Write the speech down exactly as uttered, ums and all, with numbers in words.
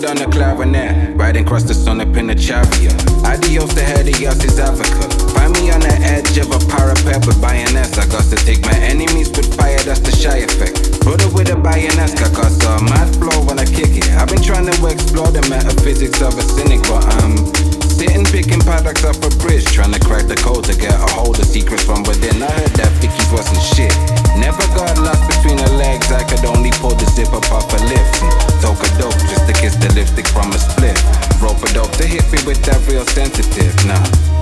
on a clarinet, riding across the sun up in a chariot. Adios to Helios, his advocate. Find me on the edge of a parapet with bayonets. I got to take my enemies with fire, that's the shy effect. Brother with a bayonet, I got a mad flow when I kick it. I've been trying to explore the metaphysics of a cynic, but I'm sitting picking products off a bridge, trying to crack the code to get a hold of secrets from within. I heard that Vicky's wasn't shit. Never got lost between her legs, I could only pull the zip up off her lips. And toke a dope just to kiss the lipstick from a split. Rope a dope to hit me with that real sensitive, nah.